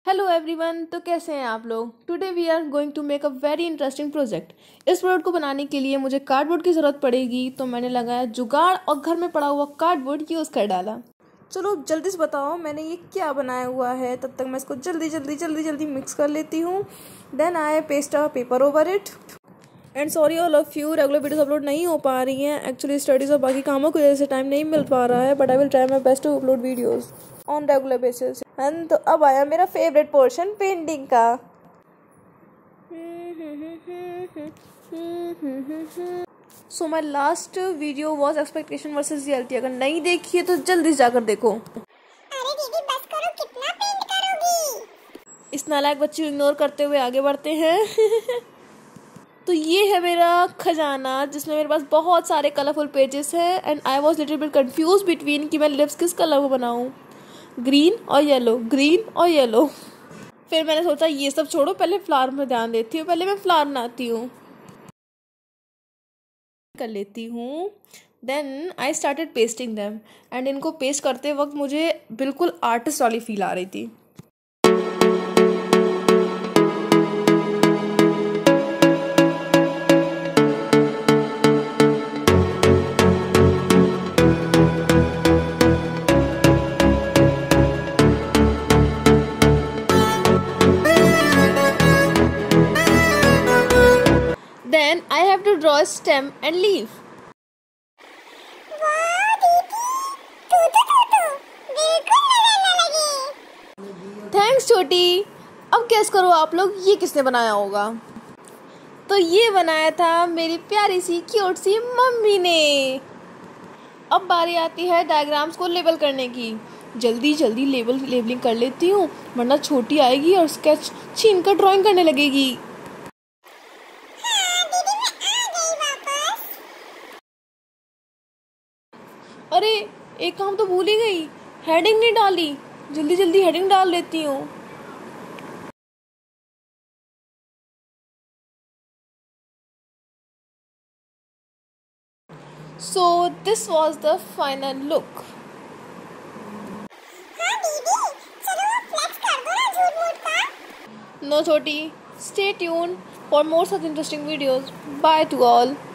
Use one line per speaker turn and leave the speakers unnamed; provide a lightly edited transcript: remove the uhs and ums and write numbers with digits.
Hello everyone. तो कैसे हैं आप लोग। Today we are going to make a very interesting project. इस प्रोजेक्ट को बनाने के लिए मुझे कार्डबोर्ड की ज़रूरत पड़ेगी, तो मैंने लगाया जुगाड़ और घर में पड़ा हुआ कार्डबोर्ड यूज़ कर डाला। चलो जल्दी से बताओ मैंने ये क्या बनाया हुआ है। तब तक मैं इसको जल्दी मिक्स कर लेती हूँ। Then I paste a paper over it. And sorry all of you, regular videos upload नहीं हो पा रही हैं। एक्चुअली स्टडीज़ और बाकी कामों की वजह से टाइम नहीं मिल पा रहा है, but I will try my best to upload videos on regular basis. And तो अब आया मेरा फेवरेट पोर्शन, पेंटिंग का। So my last video was expectation versus reality. अगर नहीं देखी है तो जल्दी से जाकर देखो।
अरे दीदी बस करो, कितना पेंट करोगी।
इस नालायक बच्ची को इग्नोर करते हुए आगे बढ़ते हैं। तो ये है मेरा खजाना, जिसमें मेरे पास बहुत सारे कलरफुल पेजेस हैं। And I was little bit confuse between कि मैं लिप्स किस कलर को बनाऊं, ग्रीन और येलो। फिर मैंने सोचा ये सब छोड़ो, पहले फ्लावर में ध्यान देती हूँ। पहले मैं फ्लावर बनाती हूँ, कर लेती हूँ। Then I started pasting them. And इनको पेस्ट करते वक्त मुझे बिल्कुल आर्टिस्ट वाली फील आ रही थी। Then I have to draw a stem and leaf.
वाह दीदी, तू बिल्कुल नजर न लगे।
थैंक्स छोटी। अब गेस करो आप लोग ये किसने बनाया होगा। तो ये बनाया था मेरी प्यारी सी क्यूट सी मम्मी ने। अब बारी आती है डायग्राम्स को लेबल करने की। जल्दी लेबलिंग कर लेती हूँ, वरना छोटी आएगी और स्केच छीन कर ड्राइंग करने लगेगी।
हाँ दीदी, मैं आ गई वापस।
अरे एक काम तो भूल ही गई, हेडिंग नहीं डाली। जल्दी हेडिंग डाल लेती हूँ। So this was the final look.
हाँ दीदी, चलो अब फ्लेक्स कर दो ना झूठ मूठ का।
No छोटी, stay tuned for more such interesting videos. Bye to all.